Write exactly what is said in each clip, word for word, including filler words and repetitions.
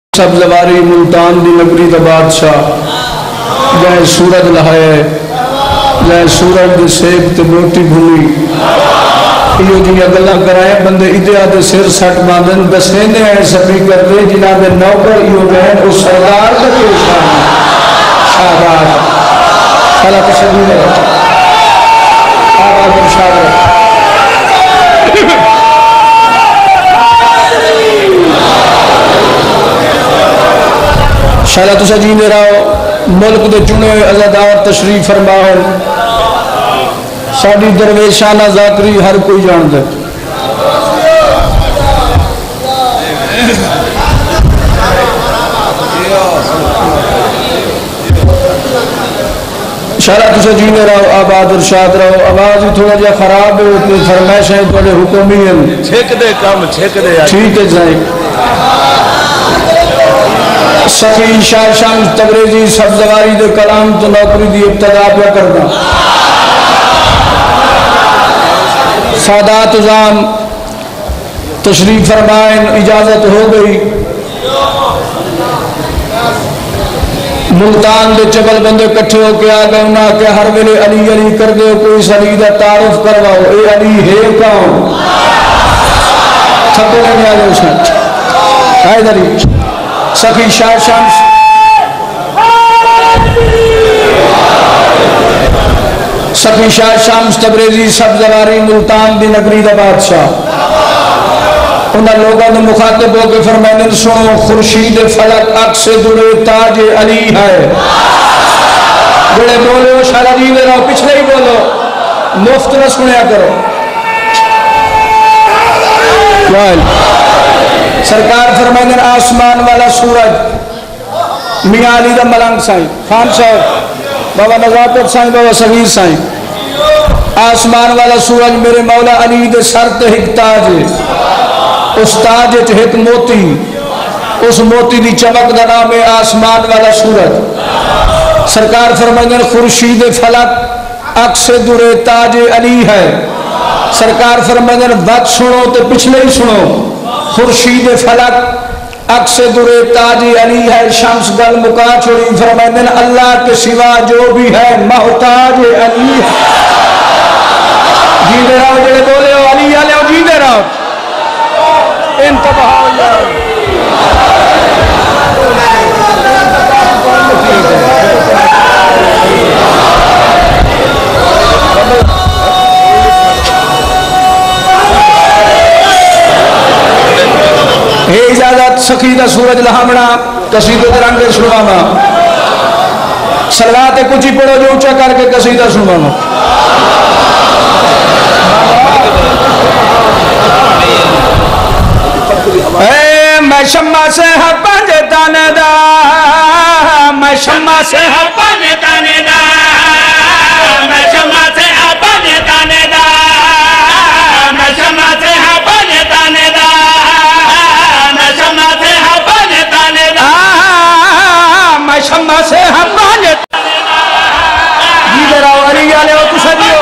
سب زواری ملتان دی نگری دا بادشاہ جائے سورج لہائے جائے سورج دے سیب تے موٹی بھولی یہ جنیا گلہ کرائے بندے ادیا دے سر سٹ باندن بسینے ہیں سبھی کر دے جنہ دے نوکر یہ بہن اس سردار کا پیشان شاہدار خلا تشدی ہے آباد ارشاد ہے شاید تسا جینے رہو ملک دے چنے عزادار تشریف فرماؤ ساڑی درویشانہ ذاکری ہر کوئی جان دے شاید تسا جینے رہو آباد ارشاد رہو آواز تھوڑا جا خراب ہے اتنی فرمائش ہیں توڑے حکومی ہیں چھک دے کام چھک دے ٹھیک ہے جائیں سخی شاہ شمس تبریزی سبزواری دے کلام تو نوکری دی ابتدا پہ کرنا سادات ازام تشریف فرمائن اجازت ہو گئی ملتان دے چبل بندے کٹھے ہو کے آگئے انہاں کہ ہر ویلے علی علی کر دے کوئی سلی دا تعارف کرواؤ اے علی ہے کون تھکو نہیں آگے اس نے آئے دری سخی شاہ شمس سخی شاہ شمس تبریزی سبزواری ملتان دی نگری دا بادشاہ انہاں لوگوں نے مخاطب ہو کے فرمائن سنو خورشید فلک عکس دڑے تاج علی ہے بڑے بولو شارہ جی میں رہو پچھلے ہی بولو مفت نہ سنیا کرو وائل سرکار فرمائن آسمان والا سورج میاں علی دا ملنگ سائیں خان صاحب بابا نظافت سائیں بابا صغیر سائیں آسمان والا سورج میرے مولا علی دے سر تے ہک تاج ہے اس تاج تے ہک موتی اس موتی دی چمک دا نام ہے آسمان والا سورج سرکار فرمائن خورشید فلک عکس دڑے تاج علی ہے سرکار فرمائن وقت سنو تے پچھلے ہی سنو خورشید فلک عکس دڑے تاج علی ہے شمس گل مکا چھوڑی فرمائن اللہ کے سوا جو بھی ہے محتاج علی ہے جیدے رہو جڑے بولے ہو علی علی ہو جیدے رہو انتباہ ہو جائے اے اجازت سخیدہ سورج لہامنا قصیدہ درنگے سنوانا سلوات کچھ ہی پڑھو جو اونچا کر کے قصیدہ سنوانا اے میں شمع سے ہے پانجے تانے دا میں شمع سے ہے پانجے تانے دا میں شمع سے ہے پانجے تانے دا میں شمع سے ہے پانجے تانے دا شمع سے ہم بانے جی ذرا علی آلے ہو کچھ دیو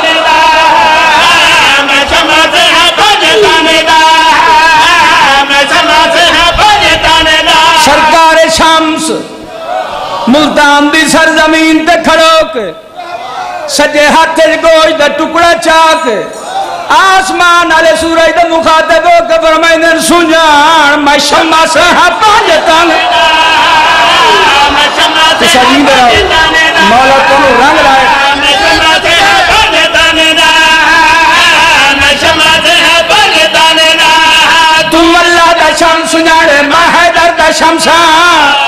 میں شمع سے ہم بانے تانے دا میں شمع سے ہم بانے تانے دا سرکار شمس ملتان دی سرزمین تے کھڑو کے سجے ہاتھ گوش دا ٹکڑا چاک آسمان آلے سورج دا مخاطب ہو کے فرمائن سنجان میں شمع سے ہم بانے تانے دا سجین رہو مولا تم رنگ لائے میں شمع سے ہے بانے تانے دا میں شمع سے ہے بانے تانے دا تم اللہ دا شمس سناڑے میں حیدر دا شمسان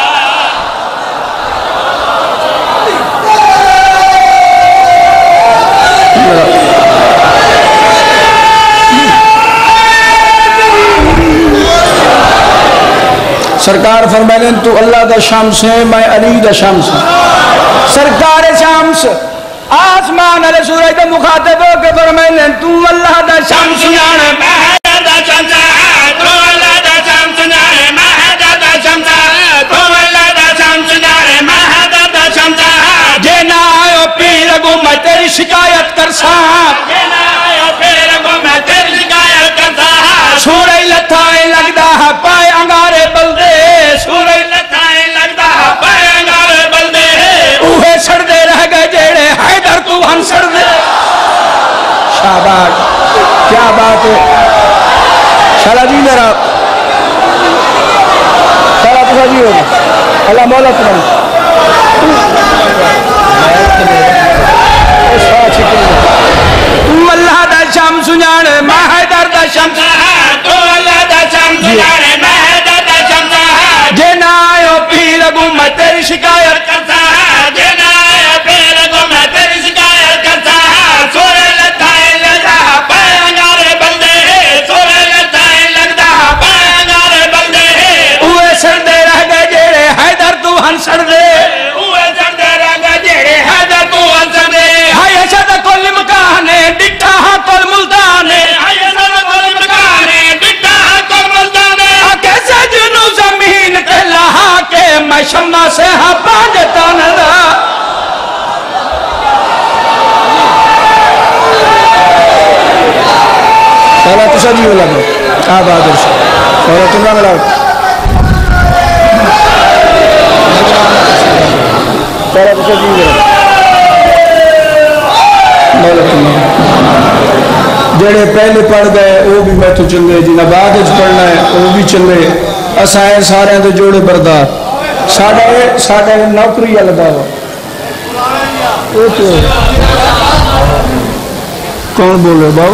سرکار فرمائن تو اللہ دا شمس ہے میں علی دا شمس ہے سرکار شمس آسمان علیہ سورج دا مخاطب ہو کے فرمائن تو اللہ دا شمس جانے میں حیدر دا شمس ہے تو اللہ دا شمس جانے میں حیدر دا شمس ہے تو اللہ دا شمس جانے میں حیدر دا شمس ہے جے نہ آئے پیر لگو میں تیری شکایت کر ساں جے نہ آئے پیر لگو میں تیری شکایت کر ساں سورج لتھائے لگدہ ہے پائے انگارے بلدے سورج شالا جی میرا شالا تو جی ہو اللہ مولا تمہیں اللہ دا شمس جانے میں حیدر دا شمس تو اللہ دا شمس جانے میں حیدر دا شمس جنا آئے پیر اگو میں تیری شکایت کرتا جنا آئے پیر اگو میں تیری شکایت کرتا سورے لتائے لگا پائنگارے بندے سورے لتائے لگا پائنگارے بندے اوے سردے رہ گئے جیرے حیدر تو ہن سردے اوے سردے رہ گئے جیرے حیدر تو ہن سردے ہائی اشد کل مکانے ڈٹھا ہاں کل ملتانے ہائی اشد کل مکانے ڈٹھا ہاں کل ملتانے کیسے جنو زمین کے لہا کے میں شمع سے ہاں پانجتا ندا سولا تو سجی ہو لگا آپ آدر سے سولا تم نہ ملاؤ سولا تو سجی ہو لگا جڑے پہلے پڑھ گئے وہ بھی میں تو چلے جنہاں بعد اچھ پڑھنا ہے وہ بھی چلے اسائیں سارے ہیں تو جوڑے بردار ساڑھے ساڑھے نوکری لگا ہوا وہ تو کون بولے بابا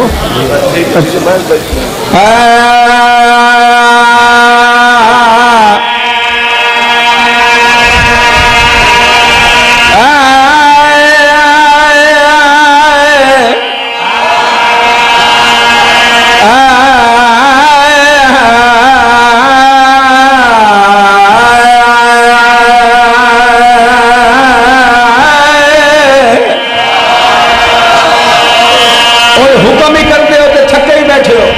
حکم ہی کرتے ہو تو تھکے ہی بیٹھے ہو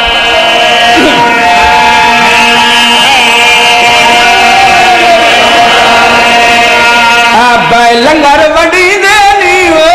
آپ لنگر وڈی دینی ہو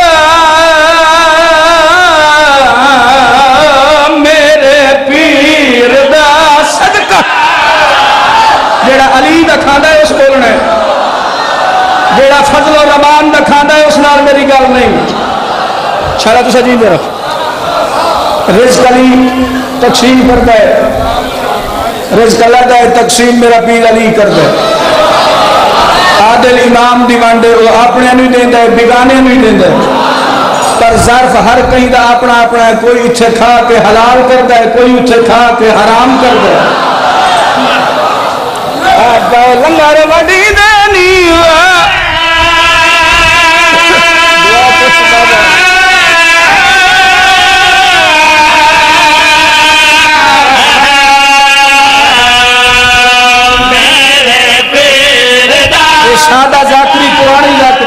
میرے پیر دا صدقہ جیڑا علی دا کھاندہ ہے اس بولنا ہے جیڑا فضل و رمان دا کھاندہ ہے اس نال میری گال نہیں چھاڑا تو سجین دے رکھ رزق علی تقسیم کرتا ہے رزق اللہ دا ہے تقسیم میرا پیر علی کرتا ہے عادل امام دیوانڈے وہ اپنے نہیں دیندہ ہے بگانے نہیں دیندہ ہے پر ظرف ہر کہیں دا اپنا اپنا ہے کوئی اتھے کھا کے حلال کرتا ہے کوئی اتھے کھا کے حرام کرتا ہے آپ لنگر وڈی دینی ہوا دعا کچھ بابا سادہ ذاکری قرآنی ذاکری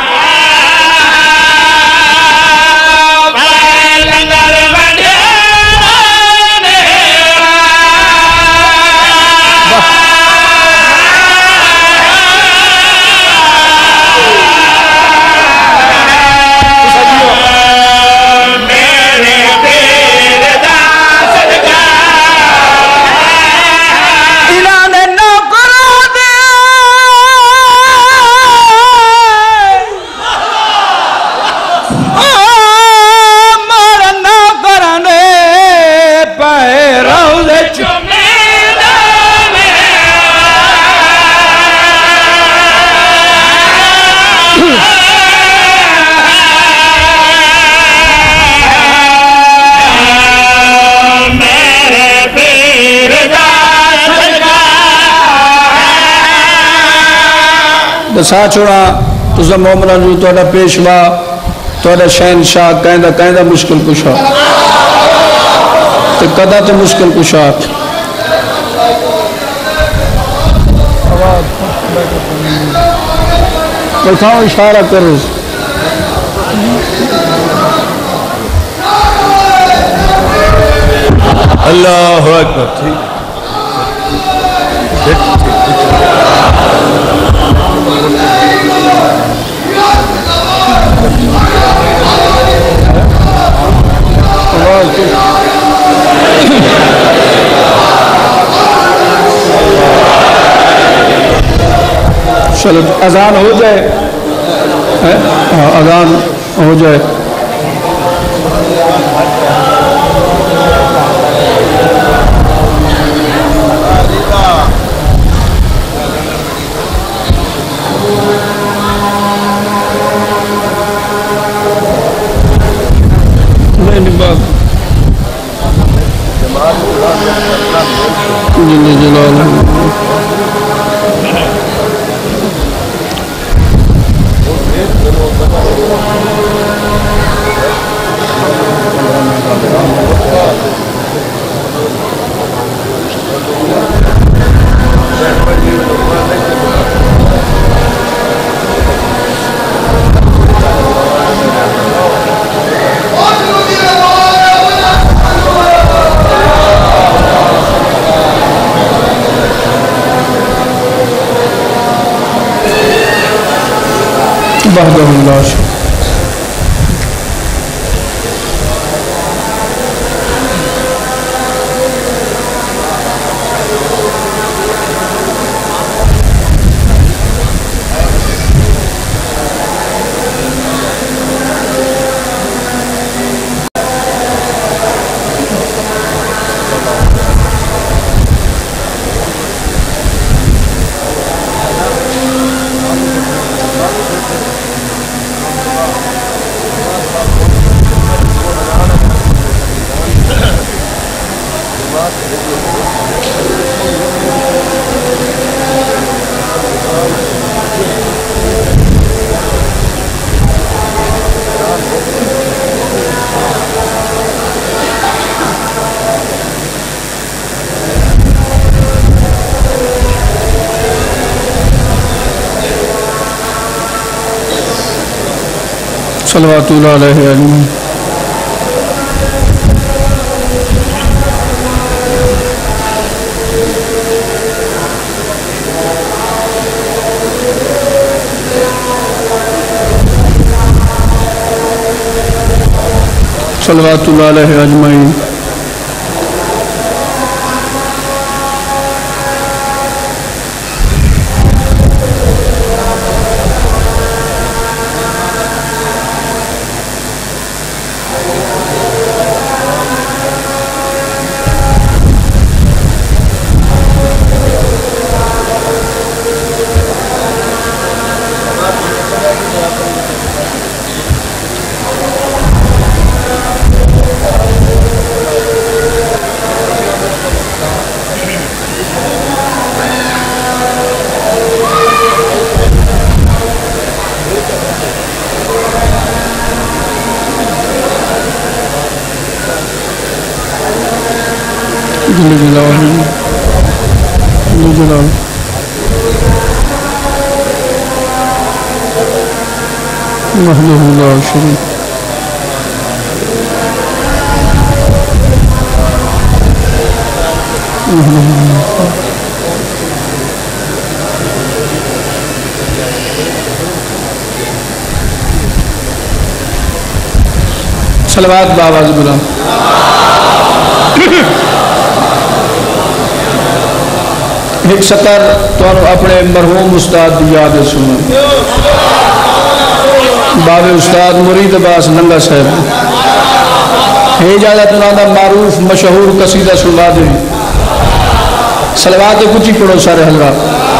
دسا چھوڑا تُسا مومنہ جو توڑا پیشوا توڑا شہنشاہ کہندہ کہندہ مشکل کشا تو قدہ تو مشکل کشا بلکھاؤں اشارہ کر رہے اللہ اکبر ٹھیک چلو اذان ہو جائے اذان ہو جائے وحدہ لا شریک صلوات اللہ علیہ اجمعین. صلوات اللہ علیہ اجمعین. جل جلالہ جل جلالہ وحدہ لا شریک. صلوات بآواز بلند. ایک سطر تو اپنے مرحوم استاد دی یاد سنو. باب استاد مرید عباس ننگا صاحب ہے اجازت انہوں دا معروف مشہور قصیدہ سنا دیں. صلوات کچھ ہی پڑھو سارے حضرات.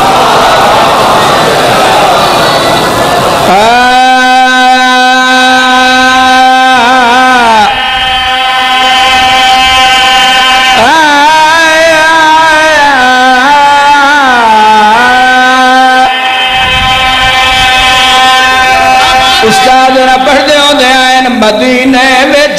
استاد نہ پڑھ دے ہوندے آئین مدینے وچ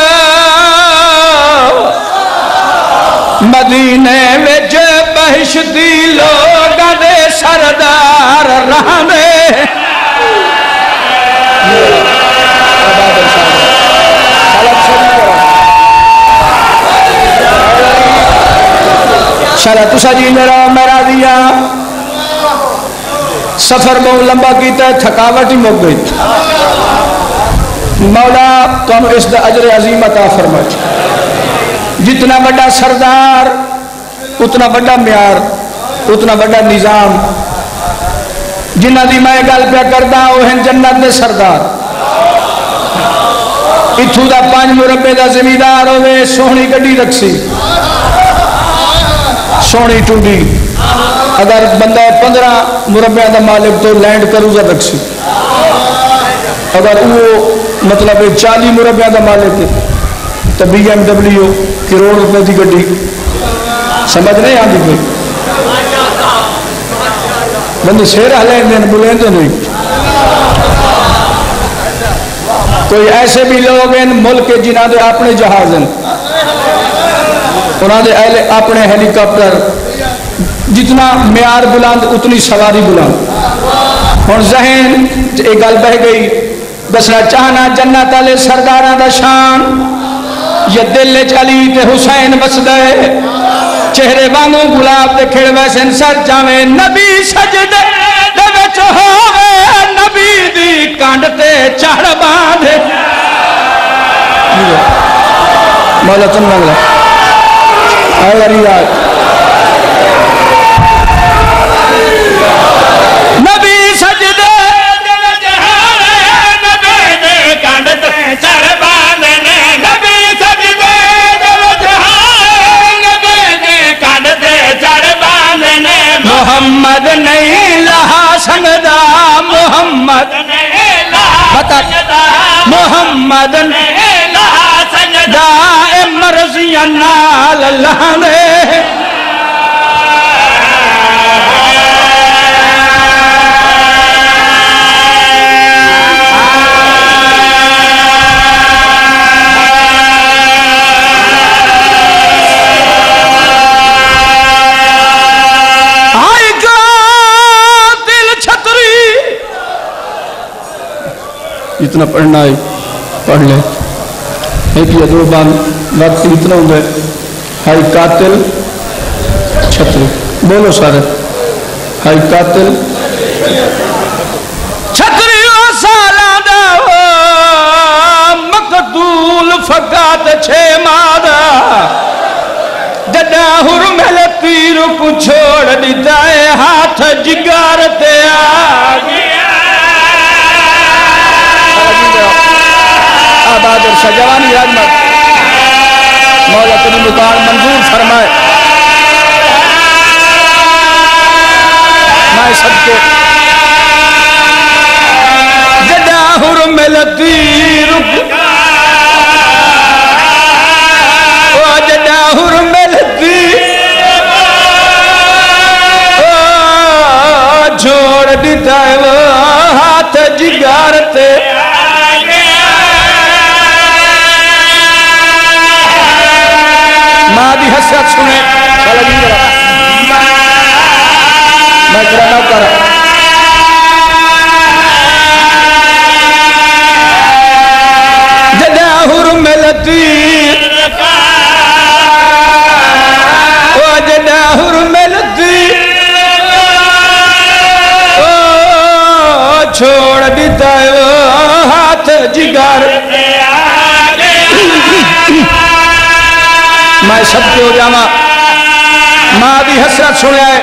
مدینے وچ بہشتی لوگاں دے سردار رہنے. شالا تسا جی میرا میرا دیا سفر بہت لمبا کیتا ہے, تھکاوٹ ہی مک گئی. مولا تم اس دا اجر عظیم عطا فرمائے. جتنا بڑا سردار اتنا بڑا معیار اتنا بڑا نظام. جنہ دی میں گل پہ کردا وہ ہیں جنت دے سردار. اتھو دا پانچ مربے دا زمیندار ہوئے, سونی گڈی رکسی, سونی ٹوڈی. اگر بندہ پندرہ مربع دا مالک تو لینڈ کروزر رکسی. اگر وہ مطلب چالی مربع دا مالک ہے تو بی ایم ڈبلیو کروڑ روپے دی گڈی. سمجھ نہیں آتی کوئی بندے شیر ہلے دین بلین تو نہیں. کوئی ایسے بھی لوگ ہیں ملک کے جنہاں دے اپنے جہاز ہیں, انہاں دے اپنے ہیلی کاپٹر جتنا معیار بلند اتنی سواری بلند. ہوں ذہن یہ گل بہ گئی دسنا چاہنا جنت والے سرداراں دا شان یا دل چلی تے حسین وسدا ہے چہرے وانگو گلاب دے کھڑ ویسے سر جاویں نبی سجدے دے وچ ہووے نبی دی کانڈ تے چڑھ باندھے مولا تم منگلا آیا ریاض نبی سجدے دے وچ ہووے نبی دی کانڈ تے چڑھ باندھے نبی سجدے دے وچ ہووے نبی دی کانڈ تے چڑھ باندھے محمد نہیں لہا سنگدا محمد نہیں لہا سنگدا محمد نہیں لہا سنگدا اے مرضیاں نال اللہ دے اتنا پڑھنا ہے پڑھ لے ایک یا دو بار وقت اتنا ہوں گے ہائی قاتل چھتری بولو سارے ہائی قاتل چھتری و سالہ دا مقتول فقات چھے مادہ جڈا حرمل تیر کو چھوڑ دیتا ہے ہاتھ جگار تے آگیا آباد اور شجوانی رحمت مولا تنی مکان منظور فرمائے میں سب کے جدا حرمل تیر او جدا حرمل تیر او چھوڑ دیتا ہے وہ ہاتھ جگار تے مادی حسرت سنے چلا جی جرا میں کرا نہ کرا جدا حرمل تیر او جدا حرمل تیر او چھوڑ دیتا ہے وہ ہاتھ جگر میں سب کے ہو جاما ماں دی حسرت سنے آئے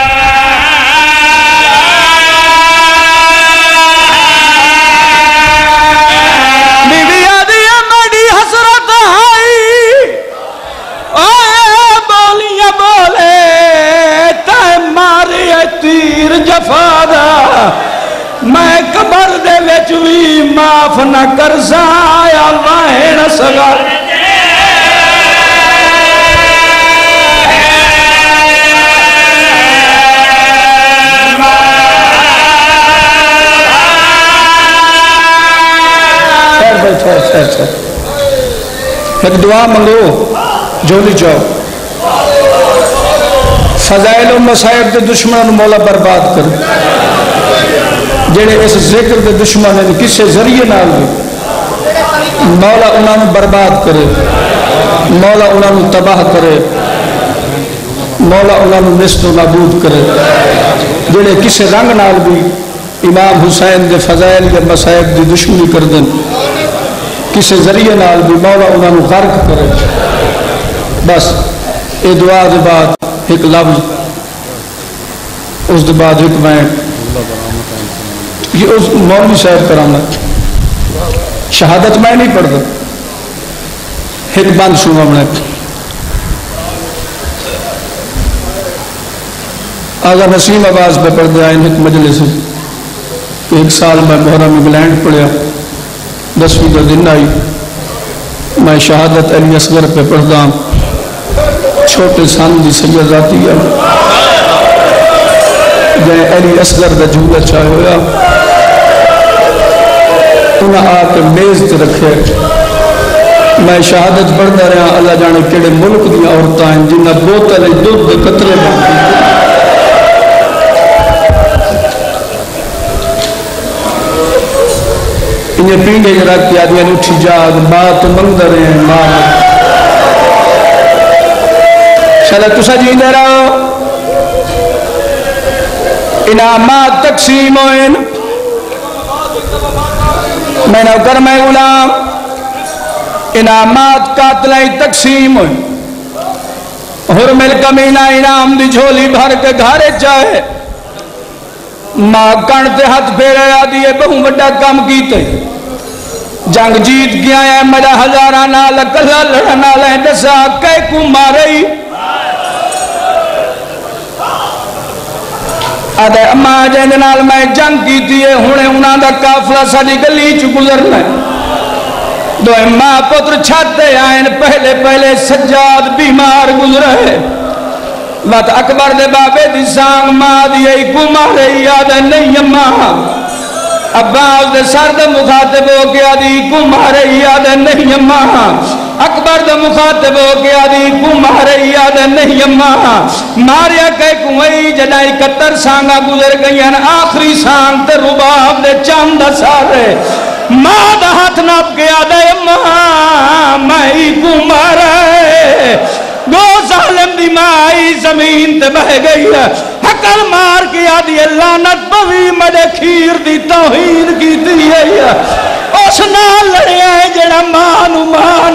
بیوی آدھی میری حسرت آئی آئے بولیاں بولے تے ماری تیر جفادہ میں قبر دے وچ بھی معاف نہ کر سایا وائن سگار ایک دعا منگو جولی جاؤ فضائل و مسائب دے دشمنوں مولا برباد کر جڑے اس ذکر دے دشمن ہیں کسے ذریعے نال مولا انہوں برباد کرے مولا انہوں تباہ کرے مولا انہوں نست و نابود کرے جڑے کسے رنگ نال بھی امام حسین دے فضائل دے مسائب دی دشمنی کر دیں کسی ذریعے نال بھی مولا انہوں غرق کرے بس اے دعا دے بعد ایک لفظ اس دے بعد ایک میں یہ اس مولوی صاحب کرانا شہادت میں نہیں پڑھ دا ایک بند سنو ہم نے آگا نسیم آواز پہ پڑھ دے آئیں ایک مجلس ایک سال میں محرم انگلینڈ پڑھیا دسویں کا دن آئی میں شہادت علی اصغر پہ پڑھدا چھوٹے سان دی سید ذاتی ہے جائے علی اصغر دا جھولا چاہے ہویا انہاں آ کے میز تے رکھے میں شہادت پڑھدا رہا اللہ جانے کیڑے ملک دی عورتاں ہیں جنہاں بوتل دودھ دے قطرے باندھی انہیں پینڈے جرا کیا دیا اٹھی جاگ بات مندر ہیں ماں شاید تسا جی دے رہا انعامات تقسیم ہوئے میں نے کر میں غلام انعامات قاتلیں تقسیم ہوئے حرمل کمینہ انعام دی جھولی بھر کے گھارے چاہے ماں کانتے ہاتھ پھیرے آدھیے بہوں بڑا کام کیتے جنگ جیت گیا ہے مجھا ہزارہ نال کلا لڑنا لیں دسا کئی کو مارئی آدھے اماں جن نال میں جنگ کیتی ہے ہونے انہاں دا کافلہ ساڑی گلی چ گزرنا دو اماں پتر چھاتے آئین پہلے پہلے سجاد بیمار گزرے وقت اکبر دے بابے دی سانگ ماں دی ای کو مارے یاد نہیں اماں عباس دے سر دے مخاطب ہو گیا دی کو مارے یاد نہیں اماں اکبر دے مخاطب ہو گیا دی کو مارے یاد نہیں اماں ماریا کہے کوئی جنائی کتر سانگا گزر گئی ہیں آخری سانگ تے رباب دے چاند سارے ماں دا ہاتھ ناپ گیا دے اماں میں کو مارے گو ظالم دی مائی زمین تے بہ گئی ہے حقل مار کے آدھی لعنت پوی مجھے کھیر دی توہین کی دی ہے اس نال لڑے ہیں جڑا مانو مان